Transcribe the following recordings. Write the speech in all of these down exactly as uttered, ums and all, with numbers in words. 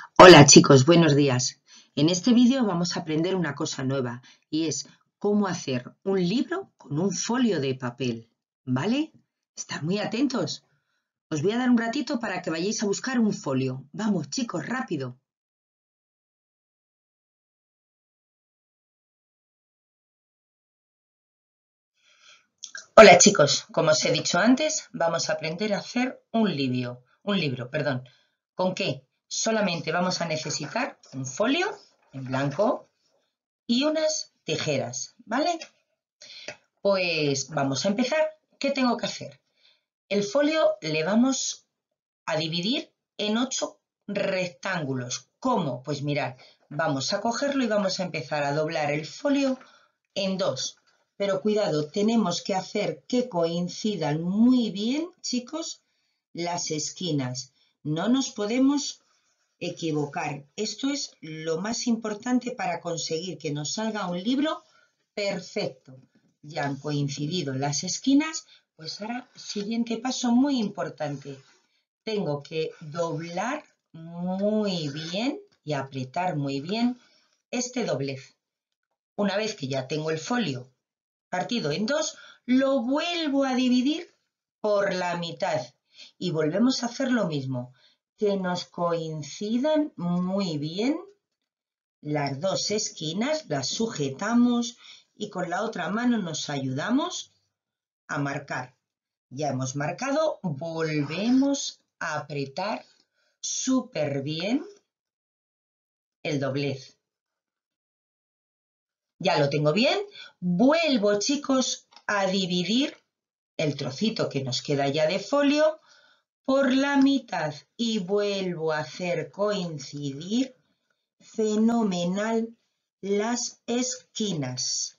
Hola chicos, buenos días. En este vídeo vamos a aprender una cosa nueva y es cómo hacer un libro con un folio de papel, ¿vale? Estad muy atentos. Os voy a dar un ratito para que vayáis a buscar un folio. Vamos chicos, rápido. Hola chicos, como os he dicho antes, vamos a aprender a hacer un libro, un libro, perdón. ¿Con qué? Solamente vamos a necesitar un folio en blanco y unas tijeras, ¿vale? Pues vamos a empezar. ¿Qué tengo que hacer? El folio le vamos a dividir en ocho rectángulos. ¿Cómo? Pues mirad, vamos a cogerlo y vamos a empezar a doblar el folio en dos. Pero cuidado, tenemos que hacer que coincidan muy bien, chicos, las esquinas. No nos podemos equivocar. Esto es lo más importante para conseguir que nos salga un libro perfecto. Ya han coincidido las esquinas, pues ahora, siguiente paso muy importante. Tengo que doblar muy bien y apretar muy bien este doblez. Una vez que ya tengo el folio partido en dos, lo vuelvo a dividir por la mitad y volvemos a hacer lo mismo, que nos coincidan muy bien las dos esquinas, las sujetamos y con la otra mano nos ayudamos a marcar. Ya hemos marcado, volvemos a apretar súper bien el doblez. Ya lo tengo bien, vuelvo chicos a dividir el trocito que nos queda ya de folio por la mitad y vuelvo a hacer coincidir fenomenal las esquinas.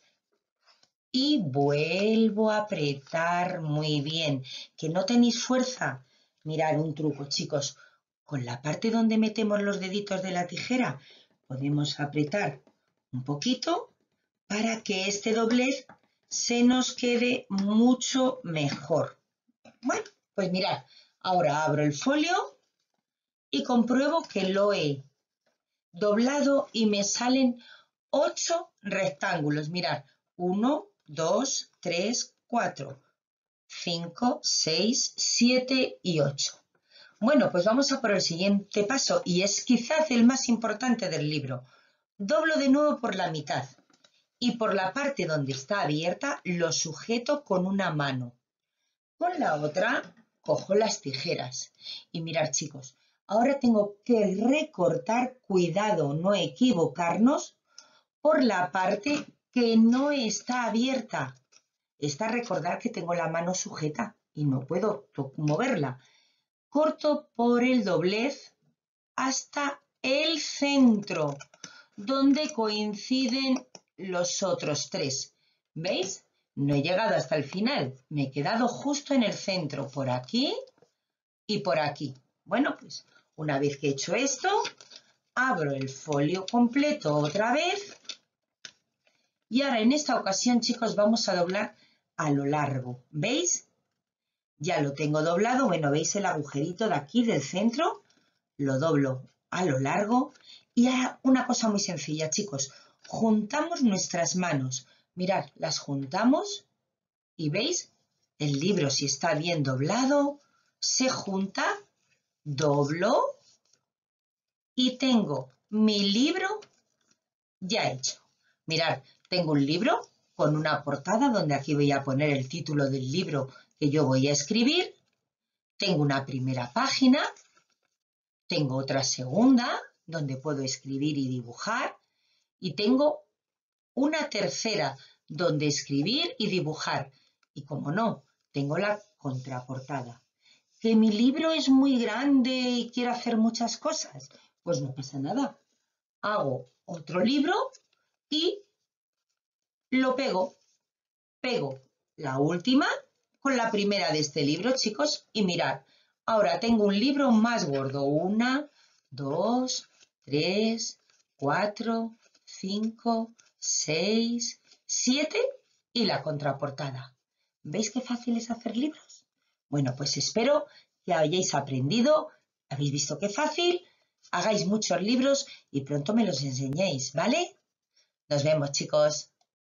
Y vuelvo a apretar muy bien. ¿Que no tenéis fuerza? Mirad un truco, chicos. Con la parte donde metemos los deditos de la tijera podemos apretar un poquito para que este doblez se nos quede mucho mejor. Bueno, pues mirad, ahora abro el folio y compruebo que lo he doblado y me salen ocho rectángulos. Mirad, uno, dos, tres, cuatro, cinco, seis, siete y ocho. Bueno, pues vamos a por el siguiente paso y es quizás el más importante del libro. Doblo de nuevo por la mitad y por la parte donde está abierta lo sujeto con una mano. Con la otra cojo las tijeras y mirad chicos, ahora tengo que recortar, cuidado no equivocarnos, por la parte que no está abierta. Esta recordad que tengo la mano sujeta y no puedo moverla. Corto por el doblez hasta el centro, donde coinciden los otros tres. ¿Veis? No he llegado hasta el final, me he quedado justo en el centro, por aquí y por aquí. Bueno, pues una vez que he hecho esto, abro el folio completo otra vez y ahora en esta ocasión, chicos, vamos a doblar a lo largo. ¿Veis? Ya lo tengo doblado. Bueno, ¿veis el agujerito de aquí del centro? Lo doblo a lo largo. Y ahora una cosa muy sencilla, chicos. Juntamos nuestras manos. Mirad, las juntamos y ¿veis? El libro, si está bien doblado, se junta, doblo y tengo mi libro ya hecho. Mirad, tengo un libro con una portada donde aquí voy a poner el título del libro que yo voy a escribir. Tengo una primera página, tengo otra segunda donde puedo escribir y dibujar y tengo una tercera donde escribir y dibujar. Y como no, tengo la contraportada. ¿Que mi libro es muy grande y quiero hacer muchas cosas? Pues no pasa nada. Hago otro libro y lo pego. Pego la última con la primera de este libro, chicos, y mirad, ahora tengo un libro más gordo. Una, dos, tres, cuatro, cinco, seis, siete y la contraportada. ¿Veis qué fácil es hacer libros? Bueno, pues espero que hayáis aprendido. ¿Habéis visto qué fácil? hagáis muchos libros y pronto me los enseñéis, ¿vale? Nos vemos, chicos.